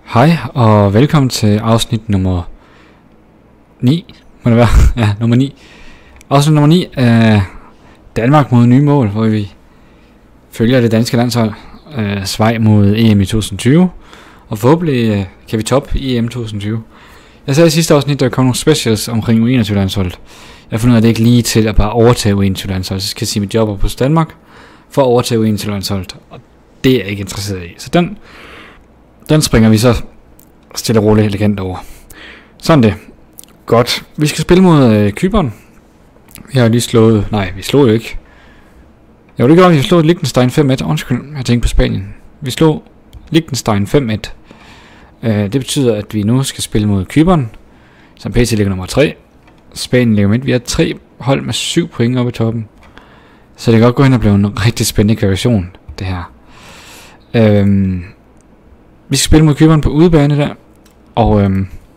Hej og velkommen til afsnit nummer 9, må det være? Ja, nummer 9. Afsnit nummer 9 af Danmark mod nye mål, hvor vi følger det danske landshold vej mod EM i 2020. Og forhåbentlig kan vi toppe EM 2020. Jeg sagde i sidste afsnit, der kom nogle specials omkring U21-landsholdet. Jeg har fundet ud af, at det ikke lige til at bare overtage U21-landsholdet. Så skal jeg sige mit job op hos Danmark for at overtage U21-landsholdet. Og det er jeg ikke interesseret i. Så den springer vi så stille og roligt elegant over. Sådan det. Godt. Vi skal spille mod Cypern. Vi har lige slået... Nej, vi slog jo ikke. Jo, det gør vi. Vi slog Liechtenstein 5-1. Undskyld, jeg tænkte på Spanien. Vi slog Liechtenstein 5-1. Det betyder, at vi nu skal spille mod Cypern, som PT ligger nummer 3. Spanien ligger midt. Vi har 3 hold med 7 point oppe i toppen. Så det kan godt gå hen og blive en rigtig spændende kvalifikation, det her. Vi skal spille mod Cypern på udebane der. Og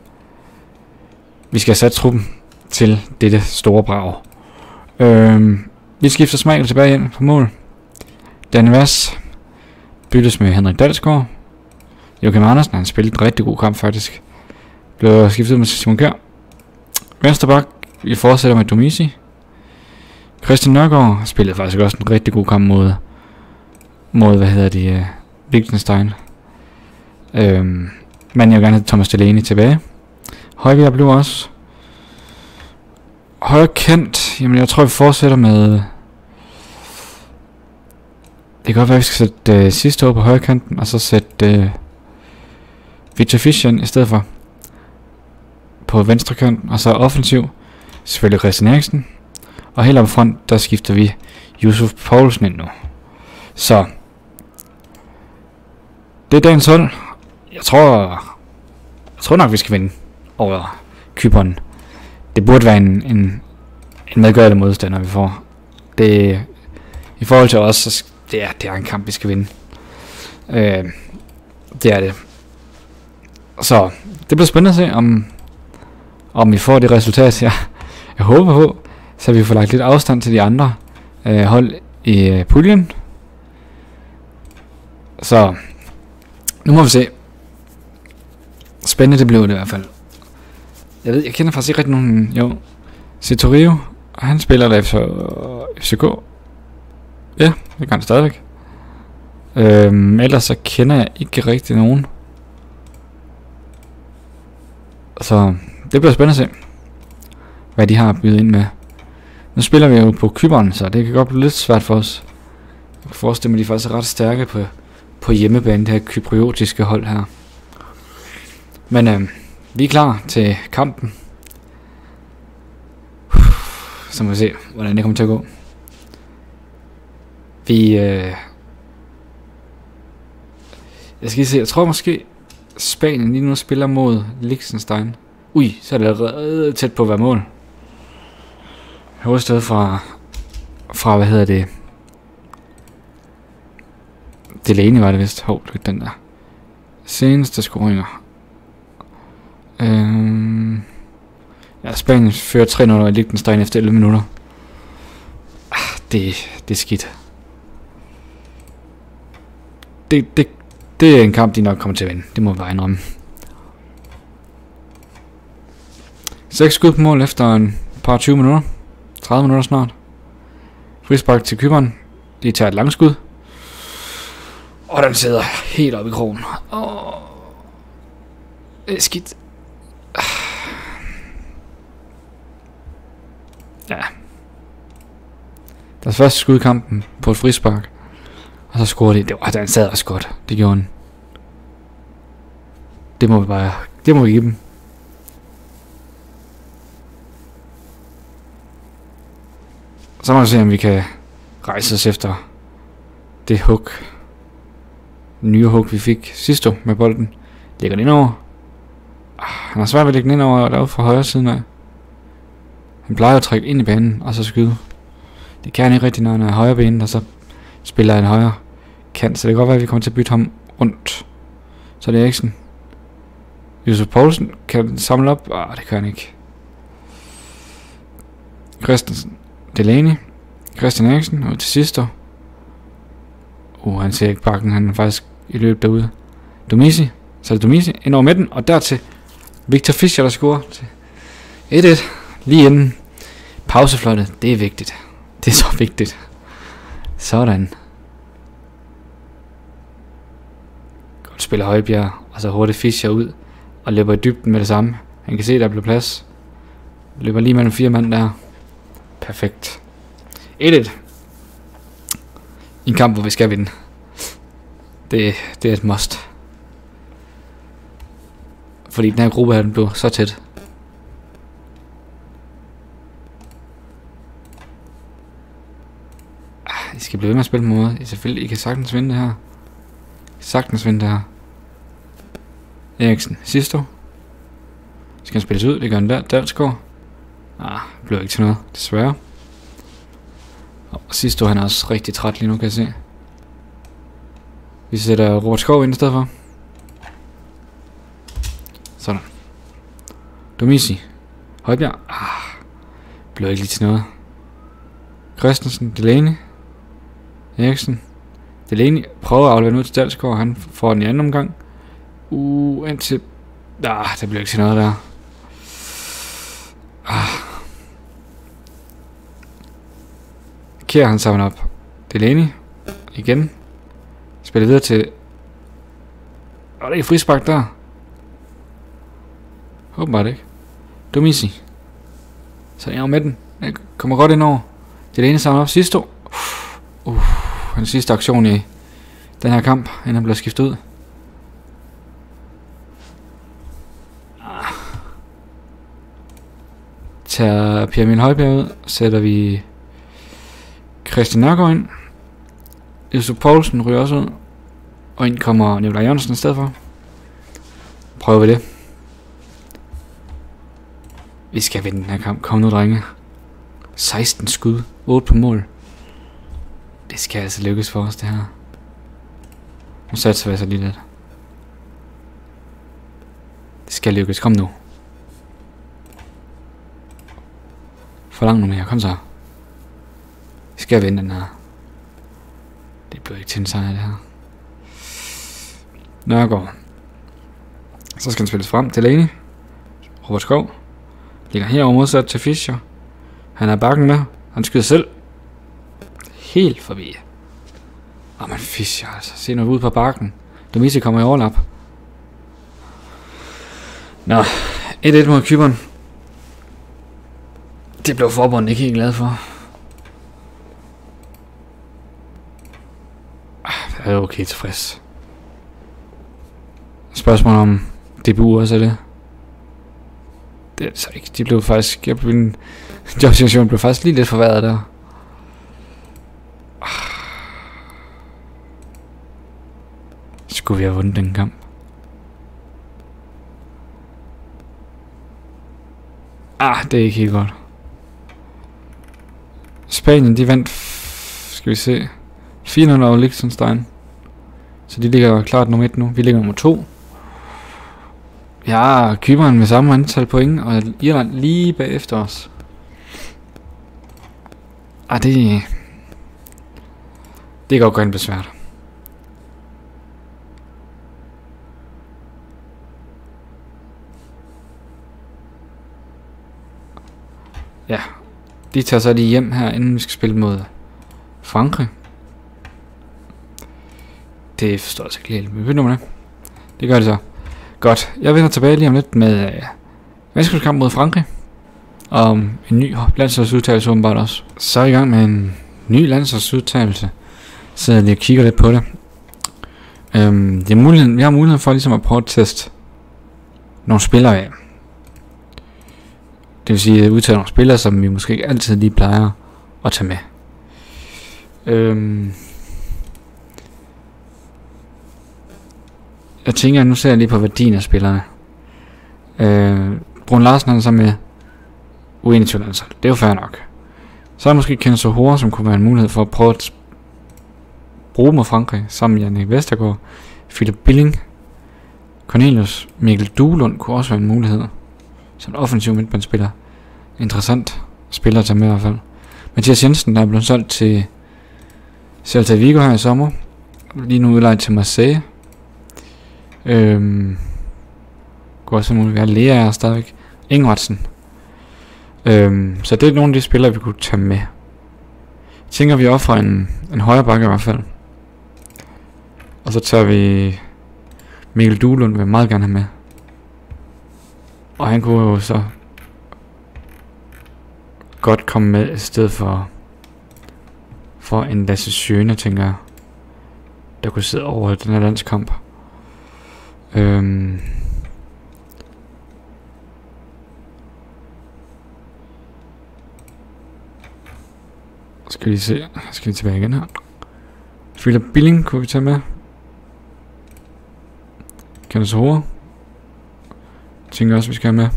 vi skal have sat truppen til dette store brag. Vi skifter Smeichel tilbage ind på mål. Danny Vaz byttes med Henrik Dalsgaard. Joachim Andersen, han spillede en rigtig god kamp faktisk. Blev skiftet med Simon Kjær. Venstre bak, vi fortsætter med Domisi. Christian Nørgaard spillede faktisk også en rigtig god kamp mod Liechtenstein. Men jeg vil gerne have Thomas Delaney tilbage. Højbjerg blev også. Højre kant, jamen jeg tror vi fortsætter med... Det kan godt være, vi skal sætte sidste år på højre kanten, og så sætte Victor Fischer i stedet for på venstre kanten, og så offensiv selvfølgelig Christian Eriksen. Og helt op front, der skifter vi Yusuf Poulsen ind nu. Så det er dagens hold. Jeg tror nok vi skal vinde over Cypern. Det burde være en medgørlig modstander vi får. Det i forhold til os, så det er en kamp vi skal vinde. Det er det. Så det bliver spændende at se om vi får det resultat jeg håber på, så vi får lagt lidt afstand til de andre hold i puljen. Så nu må vi se. Spændende det blev det i hvert fald. Jeg kender faktisk ikke rigtig nogen. Jo, Setorio, han spiller der FCK. Ja, det kan han stadigvæk. Ellers så kender jeg ikke rigtig nogen. Så det bliver spændende at se, hvad de har at byde ind med. Nu spiller vi jo på Cypern, så det kan godt blive lidt svært for os. Jeg kan forestille mig, at de faktisk er ret stærke på hjemmebane, det her kypriotiske hold her. Men vi er klar til kampen. Så må vi se, hvordan det kommer til at gå. Jeg tror måske Spanien lige nu spiller mod Liechtenstein. Ui, så er det allerede tæt på at være mål. Hovedstad fra Delaney var det vist. Hov, den der. Seneste scoringer. Ja, Spanien fører 3-0 i Liechtenstein efter 11 minutter. Det er skidt. Det er en kamp, de nok kommer til at vinde. Det må vi bare indrømme. 6 skud på mål efter en par 20 minutter. 30 minutter snart. Frispark til Cypern. De tager et langskud. Og den sidder helt oppe i krogen. Det er skidt. Ja. Deres første skud i kampen på et frispark. Og så scorede de. Den sad også godt. Det gjorde den. Det må vi give dem. Så må vi se, om vi kan rejse os efter det hook. Den nye hook, vi fik sidste år med bolden. Lægger den ind over. Han har svært ved at lægge den ind over derude fra højre siden af. Han plejer at trække ind i banen og så skyde. Det kan han ikke rigtig, når han er højre banen, og så spiller han højre kant. Så det kan godt være, at vi kommer til at bytte ham rundt. Så det er Eriksen. Yusuf Poulsen kan samle op. Det kan han ikke. Christian Delaney. Christian Eriksen. Og til sidst. Han ser ikke bakken. Han er faktisk i løbet derude. Domisi. Så er det Dumisi ind over midten, og dertil Victor Fischer, der scorer til 1-1. Lige inden pausefløjtet. Det er vigtigt. Det er så vigtigt. Sådan. Godt spiller Højbjerg, og så hurtigt Fischer ud, og løber i dybden med det samme. Han kan se, der bliver plads. Løber lige mellem 4 mand der. Perfekt. 1-1. I en kamp, hvor vi skal vinde. Det er et must. Fordi den her gruppe her, den blev så tæt. I skal blive ved med at spille på måde. I kan sagtens vinde det her. Sagtens vinde det her. Eriksen, Sisto. Skal han spilles ud? Det gør han der. Dalsgaard. Det blev ikke til noget, desværre. Og Sisto, han er også rigtig træt lige nu, kan jeg se. Vi sætter Robert Skov ind i stedet for. Sådan. Dumisi. Højbjerg. Blev ikke lige til noget. Christensen. Delaney. Eriksen. Delaney prøver at aflevere den ud til Dalsgaard. Han får den i anden omgang. Indtil... der bliver ikke til noget der. Kjær, han samler op. Delaney. Igen. Spiller videre til... der er ikke frispark der. Håber ikke. Dumisi. Så jeg er med den. Jeg kommer godt ind over. Delaney samler op sidste år. Den sidste aktion i den her kamp, inden han bliver skiftet ud. Tager Pierre Emil Højbjerg ud. Sætter vi Christian Nørgaard ind. Yusuf Poulsen ryger også ud. Og ind kommer Nikolaj Jørgensen i stedet for. Prøver vi det. Vi skal vinde den her kamp. Kom nu, drenge. 16 skud. 8 på mål. Det skal altså lykkes for os, det her. Nu satser vi så lige lidt. Det skal lykkes. Kom nu. Forlang nu mere. Kom så. Vi skal vinde den her. Det bliver ikke til en sejr, det her. Nørgaard. Så skal han spilles frem til Delaney. Robert Skov. Ligger herovre modsat til Fischer. Han er bakken med. Han skyder selv. Helt forbi. Men Fischer, altså. Se nu ud på bakken. Dumisi kommer i overlap. Nå. 1-1 mod Cypern. Det blev forbundet ikke helt glad for. Jeg er okay tilfreds. Spørgsmål om DBU også er det. Det er altså ikke. De blev faktisk... Jobsituationen blev faktisk lige lidt forværret der. Skulle vi have vundet den kamp? Det er ikke helt godt. Spanien, de vandt... Skal vi se... 400 over Liechtenstein. Så de ligger klart nummer 1 nu. Vi ligger nummer 2. Ja, Cypern med samme antal point, og Irland lige bagefter os. Det kan godt gå ind besvært. Ja, de tager så lige hjem her, inden vi skal spille mod Frankrig. Det forstår jeg så ikke helt. Vi begynder med det. Det gør det så. Godt. Jeg vender tilbage lige om lidt med mesterskabskamp mod Frankrig. Og en ny landsholdsudtagelse åbenbart også. Så er vi i gang med en ny landsholdsudtagelse. Så jeg lige kigger lidt på det. Vi har muligheden for ligesom at prøve at teste nogle spillere af. Det vil sige at udtage nogle spillere, som vi måske ikke altid lige plejer at tage med. Jeg tænker, nu ser jeg lige på værdien af spillerne. Brun Larsen han er så med U21-landshold. Det er jo fair nok. Så er måske Kenzo Hore, som kunne være en mulighed for at prøve at bruge mod Frankrig, sammen med Jannik Vestergaard, Philip Billing, Cornelius, Mikkel Duelund kunne også være en mulighed. Som en offensiv midtbanespiller. Interessant spiller at tage med i hvert fald. Mathias Jensen, der er blevet solgt til Celta Vigo her i sommer. Lige nu udlejet til Marseille. Går også muligt. Vi har Lea stadigvæk. Ingvartsen. Så det er nogle af de spillere, vi kunne tage med. Jeg tænker, vi offrer en højre bakke i hvert fald. Og så tager vi Mikkel Duelund, vil jeg meget gerne have med. Og han kunne jo så godt komme med i stedet for en Lasse Schöne, tænker jeg, der kunne sidde over den her landskamp. Skal vi se, skal vi tilbage igen her. Philip Billing kunne vi tage med. Kenneth Hore. Tænker også vi skal have med.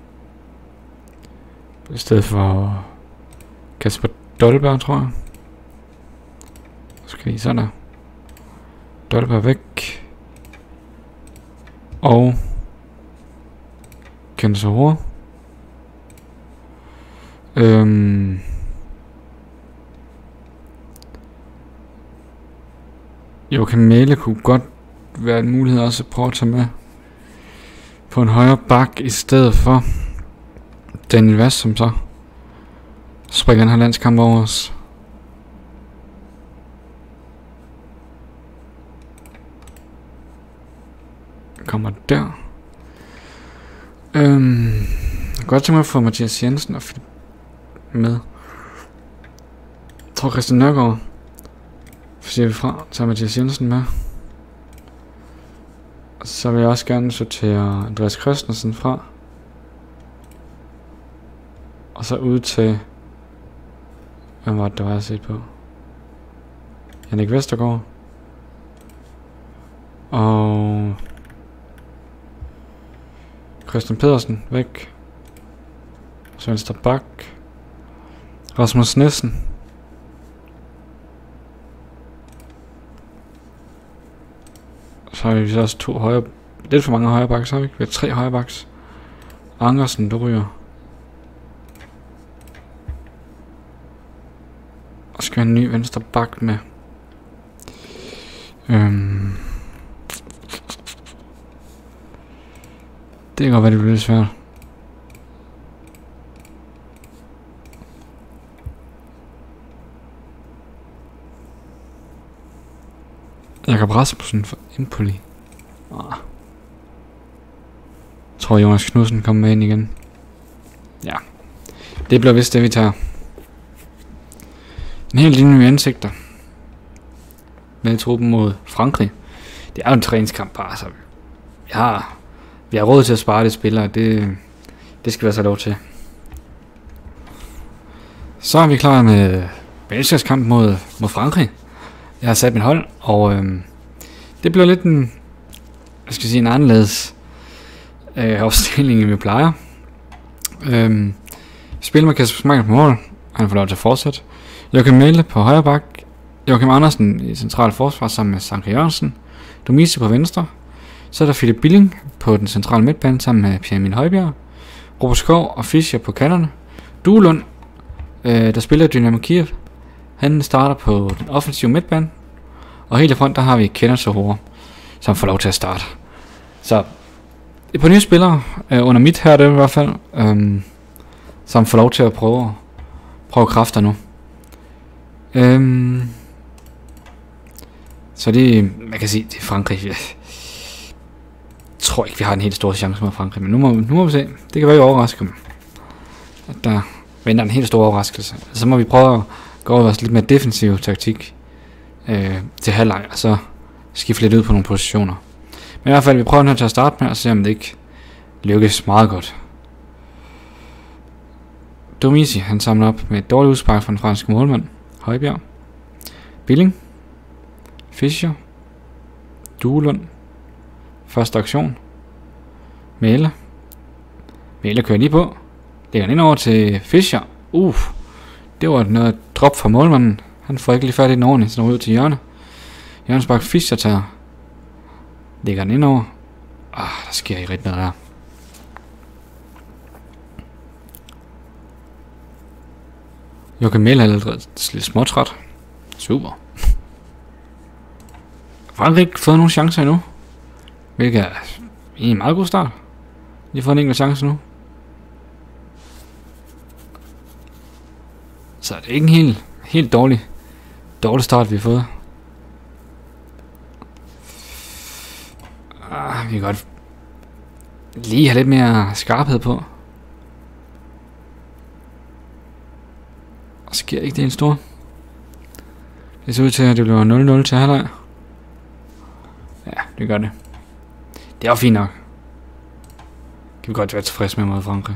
I stedet for Kasper Dolberg, tror jeg. Så skal vi sådan der. Dolberg væk. Og Kenneth Hore. Joachim Mæhle kunne godt være en mulighed også at prøve at tage med på en højre bak i stedet for Daniel Vaz, som så springer den her landskamp over os. Kommer der. Jeg kan godt tænke mig at få Mathias Jensen og med. Jeg tror Christian Nørgaard. Siger vi fra, tager Mathias Jensen med. Og så vil jeg også gerne sortere Andreas Christensen fra. Og så ud til... Hvem var det, der var jeg set på? Jannik Vestergaard. Og... Christian Pedersen væk. Så venstre bak. Rasmus Nissen. Så har vi så også to højre... Lidt for mange højre backs, har vi ikke? Vi har 3 højre backs. Angersen, der ryger. Og skal have en ny venstre back med. Det kan godt være, det bliver lidt svært. Jakob Rasmussen for Empoli. Jeg tror Jonas Knudsen kommer med ind igen. Ja. Det bliver vist det vi tager. En helt lille nye ansigter. Med truppen mod Frankrig. Det er jo en træningskamp bare, så vi har råd til at spare det spillere. Det skal vi altså lov til. Så er vi klar med Belgias-kamp mod Frankrig. Jeg har sat mit hold, og det bliver lidt en, en anderledes opstilling, end vi plejer. Spiller med Kasper Schmeichel på mål. Han får lov til at fortsætte. Joachim Mæhle på højre bak. Joachim Andersen i centrale forsvar sammen med Sanke Jørgensen. Dumisi på venstre. Så er der Philip Billing på den centrale midtbane sammen med Pierre Emil Højbjerg. Robert Skov og Fischer på kanterne. Duelund, der spiller Dynamo Kiev. Han starter på den offensive midtbane. Og helt i front, der har vi Kenneth Hore, som får lov til at starte. Så et par nye spillere, under mit her det i hvert fald, som får lov til at prøve kræfter nu. Så det, man kan sige, det er Frankrig. Jeg tror ikke, vi har en helt stor chance med Frankrig, men nu må vi se. Det kan være, vi overrasker dem. At der venter en helt stor overraskelse. Så må vi prøve at gå over lidt mere defensiv taktik til halvleg, og så skifte lidt ud på nogle positioner. Men i hvert fald, vi prøver nu til at starte med, og se om det ikke lykkes meget godt. Dumisi, han samler op med et dårligt udspark fra den franske målmand, Højbjerg. Billing. Fischer. Duelund. Første aktion. Mæhle. Mæhle kører lige på. Lægger den ind over til Fischer. Det var noget drop fra målmanden. Han får ikke lige fat i den ordentligt, så ud til hjørne. Jørgens Bak Fischer tager. Lægger den ind over. Der sker ikke rigtig noget der. Joachim Mæhle er lidt småtræt. Super. Frankrig ikke fået nogle chancer endnu. Hvilket er en meget god start. Lige får en enkelt chance nu. Så det er ikke en helt dårlig start, vi har fået. Vi kan godt lige have lidt mere skarphed på. Og sker ikke det en stor. Det ser ud til, at det bliver 0-0 til halvleg. Ja, det gør det. Det er jo fint nok. Kan vi godt være tilfredse med mod Frankrig.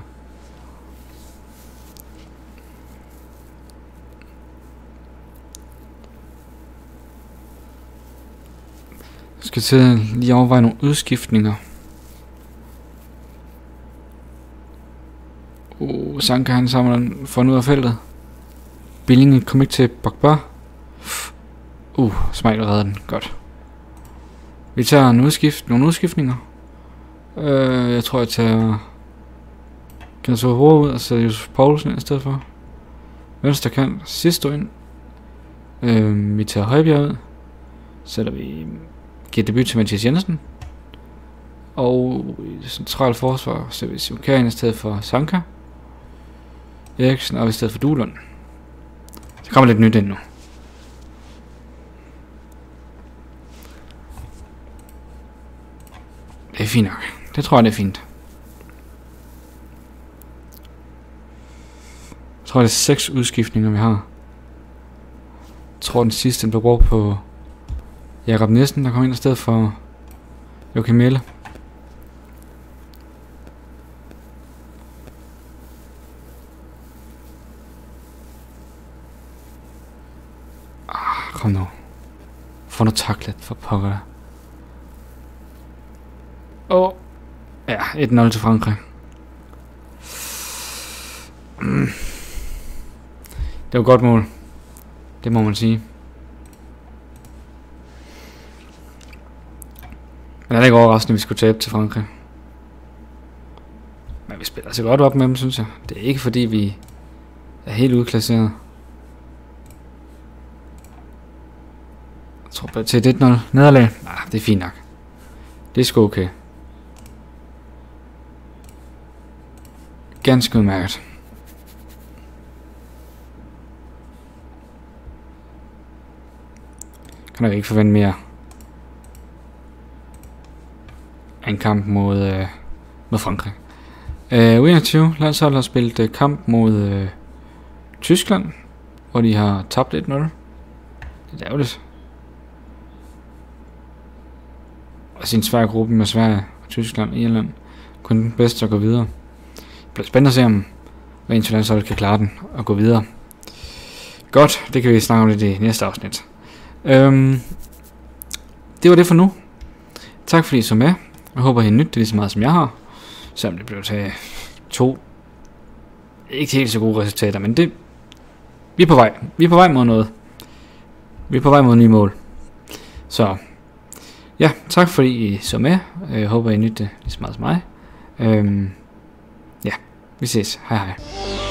Jeg skal til lige overveje nogle udskiftninger. Sanka han samler for ud af feltet. Billingen kom ikke til Pogba. Smeichel redder den. Godt. Vi tager nogle udskiftninger. Jeg tror jeg tager Kenneth Hore ud og sætter Josef Poulsen ind i stedet for. Venstre kant sidst ind. Vi tager Højbjerg ud. Sætter vi giver debut til Mathias Jensen. Og i central forsvar sætter vi Simon ind i stedet for Sanka. Eriksen og i stedet for Duelund. Så kommer lidt nyt ind nu. Det er fint nok. Det tror jeg, det er fint. Jeg tror, det er 6 udskiftninger, vi har. Jeg tror, den sidste blev brugt på Jakob Nielsen, der kom ind i stedet for Joachim Mæhle. Kom nu. Få noget taklet for pokker. Ja, 1-0 til Frankrig. Det var et godt mål. Det må man sige. Men det er ikke overraskende, at vi skulle tabe til Frankrig. Men vi spiller så godt op med dem, synes jeg. Det er ikke fordi, vi er helt udklasseret. Jeg tror bare til 1-0 nederlag. Nej, det er fint nok. Det er sgu okay. Ganske udmærket. Kan nok ikke forvente mere af en kamp mod Frankrig. U21 landsholdet har spillet kamp mod Tyskland, hvor de har tabt 1-0. Det er ærgerligt. Og sin svære gruppe med Sverige, Tyskland og Irland kun den bedste at gå videre. Det bliver spændende at se, om hver eneste landshold kan klare den og gå videre. Godt, det kan vi snakke om lidt i næste afsnit. Det var det for nu. Tak fordi I så med. Jeg håber, I har nydt det lige så meget, som jeg har. Selvom det blev til 2 ikke helt så gode resultater, men det vi er på vej. Vi er på vej mod noget. Vi er på vej mod nye mål. Så ja, tak fordi I så med. Jeg håber, I nytte det lige så meget som mig. Ja, vi ses. Hej hej.